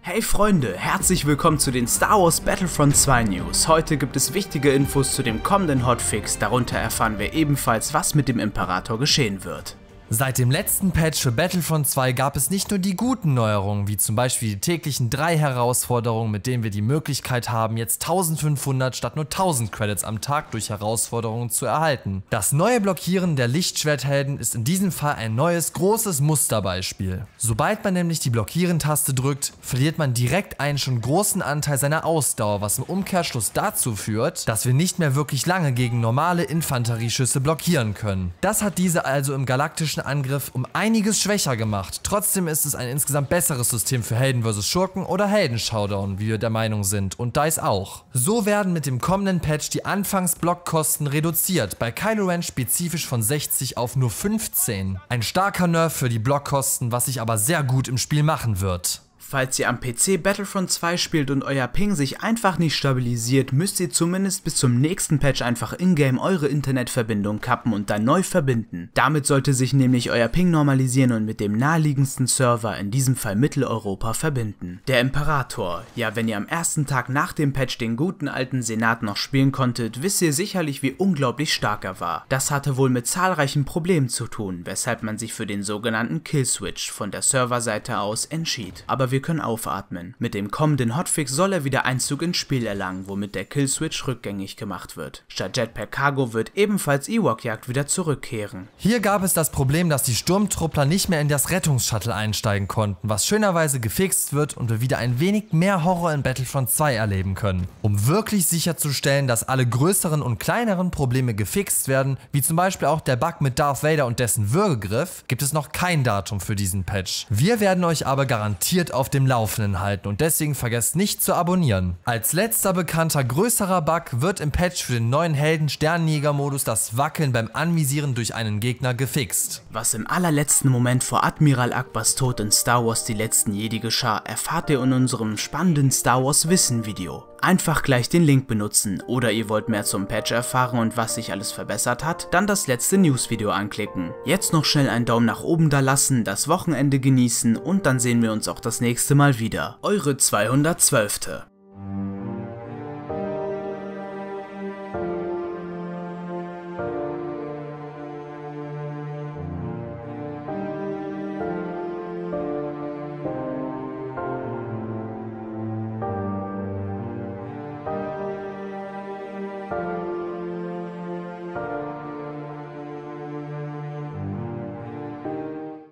Hey Freunde, herzlich willkommen zu den Star Wars Battlefront 2 News. Heute gibt es wichtige Infos zu dem kommenden Hotfix, darunter erfahren wir ebenfalls, was mit dem Imperator geschehen wird. Seit dem letzten Patch für Battlefront 2 gab es nicht nur die guten Neuerungen, wie zum Beispiel die täglichen 3 Herausforderungen, mit denen wir die Möglichkeit haben, jetzt 1500 statt nur 1000 Credits am Tag durch Herausforderungen zu erhalten. Das neue Blockieren der Lichtschwerthelden ist in diesem Fall ein neues, großes Musterbeispiel. Sobald man nämlich die Blockieren-Taste drückt, verliert man direkt einen schon großen Anteil seiner Ausdauer, was im Umkehrschluss dazu führt, dass wir nicht mehr wirklich lange gegen normale Infanterieschüsse blockieren können. Das hat diese also im galaktischen Angriff um einiges schwächer gemacht. Trotzdem ist es ein insgesamt besseres System für Helden vs. Schurken oder Helden-Showdown, wie wir der Meinung sind, und DICE auch. So werden mit dem kommenden Patch die Anfangs-Blockkosten reduziert, bei Kylo Ren spezifisch von 60 auf nur 15. Ein starker Nerf für die Blockkosten, was sich aber sehr gut im Spiel machen wird. Falls ihr am PC Battlefront 2 spielt und euer Ping sich einfach nicht stabilisiert, müsst ihr zumindest bis zum nächsten Patch einfach in-game eure Internetverbindung kappen und dann neu verbinden. Damit sollte sich nämlich euer Ping normalisieren und mit dem naheliegendsten Server, in diesem Fall Mitteleuropa, verbinden. Der Imperator. Ja, wenn ihr am ersten Tag nach dem Patch den guten alten Senat noch spielen konntet, wisst ihr sicherlich, wie unglaublich stark er war. Das hatte wohl mit zahlreichen Problemen zu tun, weshalb man sich für den sogenannten Killswitch von der Serverseite aus entschied. Aber wir können aufatmen. Mit dem kommenden Hotfix soll er wieder Einzug ins Spiel erlangen, womit der Killswitch rückgängig gemacht wird. Statt Jetpack Cargo wird ebenfalls Ewok-Jagd wieder zurückkehren. Hier gab es das Problem, dass die Sturmtruppler nicht mehr in das Rettungsshuttle einsteigen konnten, was schönerweise gefixt wird und wir wieder ein wenig mehr Horror in Battlefront 2 erleben können. Um wirklich sicherzustellen, dass alle größeren und kleineren Probleme gefixt werden, wie zum Beispiel auch der Bug mit Darth Vader und dessen Würgegriff, gibt es noch kein Datum für diesen Patch. Wir werden euch aber garantiert auf dem Laufenden halten und deswegen vergesst nicht zu abonnieren. Als letzter bekannter größerer Bug wird im Patch für den neuen Helden-Sternenjäger-Modus das Wackeln beim Anvisieren durch einen Gegner gefixt. Was im allerletzten Moment vor Admiral Akbars Tod in Star Wars Die letzten Jedi geschah, erfahrt ihr in unserem spannenden Star Wars Wissen Video. Einfach gleich den Link benutzen, oder ihr wollt mehr zum Patch erfahren und was sich alles verbessert hat, dann das letzte News-Video anklicken. Jetzt noch schnell einen Daumen nach oben da lassen, das Wochenende genießen und dann sehen wir uns auch das nächste Mal wieder. Eure 212.